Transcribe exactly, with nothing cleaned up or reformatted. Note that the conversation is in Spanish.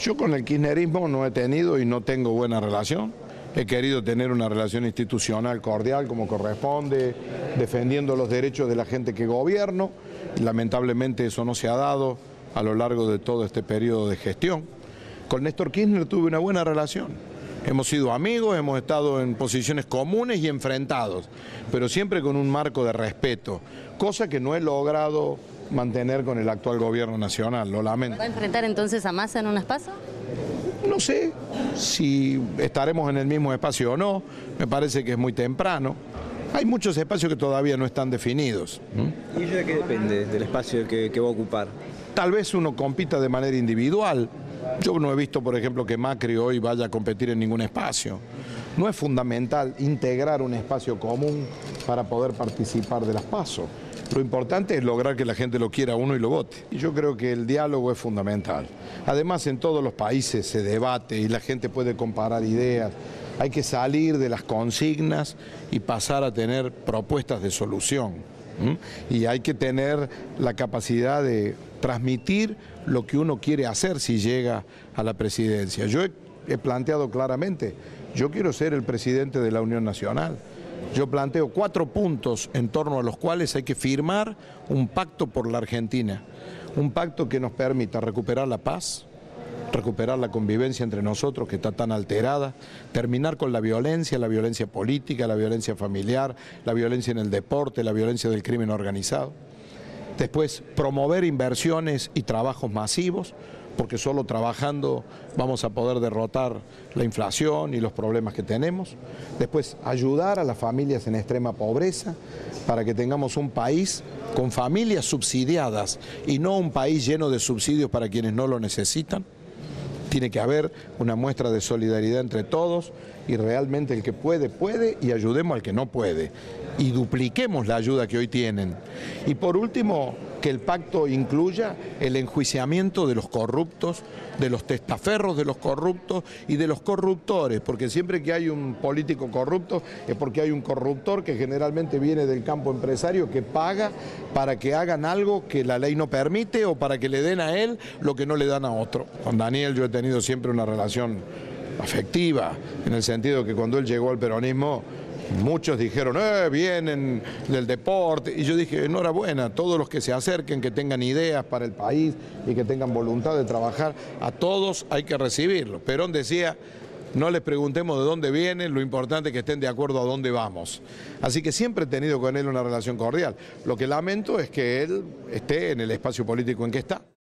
Yo con el kirchnerismo no he tenido y no tengo buena relación. He querido tener una relación institucional cordial como corresponde, defendiendo los derechos de la gente que gobierno. Lamentablemente eso no se ha dado a lo largo de todo este periodo de gestión. Con Néstor Kirchner tuve una buena relación. Hemos sido amigos, hemos estado en posiciones comunes y enfrentados, pero siempre con un marco de respeto, cosa que no he logrado mantener con el actual gobierno nacional, lo lamento. ¿Va a enfrentar entonces a Massa en un espacio? No sé si estaremos en el mismo espacio o no, me parece que es muy temprano. Hay muchos espacios que todavía no están definidos. ¿Y eso de qué depende del espacio que, que va a ocupar? Tal vez uno compita de manera individual. Yo no he visto, por ejemplo, que Macri hoy vaya a competir en ningún espacio. No es fundamental integrar un espacio común para poder participar de las PASO. Lo importante es lograr que la gente lo quiera a uno y lo vote. Y yo creo que el diálogo es fundamental. Además, en todos los países se debate y la gente puede comparar ideas. Hay que salir de las consignas y pasar a tener propuestas de solución. ¿Mm? Y hay que tener la capacidad de transmitir lo que uno quiere hacer si llega a la presidencia. Yo he, he planteado claramente, yo quiero ser el presidente de la Unión Nacional. Yo planteo cuatro puntos en torno a los cuales hay que firmar un pacto por la Argentina. Un pacto que nos permita recuperar la paz, recuperar la convivencia entre nosotros que está tan alterada, terminar con la violencia, la violencia política, la violencia familiar, la violencia en el deporte, la violencia del crimen organizado. Después, promover inversiones y trabajos masivos, porque solo trabajando vamos a poder derrotar la inflación y los problemas que tenemos. Después, ayudar a las familias en extrema pobreza para que tengamos un país con familias subsidiadas y no un país lleno de subsidios para quienes no lo necesitan. Tiene que haber una muestra de solidaridad entre todos y realmente el que puede, puede y ayudemos al que no puede. Y dupliquemos la ayuda que hoy tienen. Y por último, que el pacto incluya el enjuiciamiento de los corruptos, de los testaferros de los corruptos y de los corruptores, porque siempre que hay un político corrupto es porque hay un corruptor que generalmente viene del campo empresario que paga para que hagan algo que la ley no permite o para que le den a él lo que no le dan a otro. Con Daniel yo he tenido siempre una relación afectiva, en el sentido que cuando él llegó al peronismo, muchos dijeron, eh, vienen del deporte, y yo dije, enhorabuena, todos los que se acerquen, que tengan ideas para el país y que tengan voluntad de trabajar, a todos hay que recibirlos. Perón decía, no les preguntemos de dónde vienen, lo importante es que estén de acuerdo a dónde vamos. Así que siempre he tenido con él una relación cordial. Lo que lamento es que él esté en el espacio político en que está.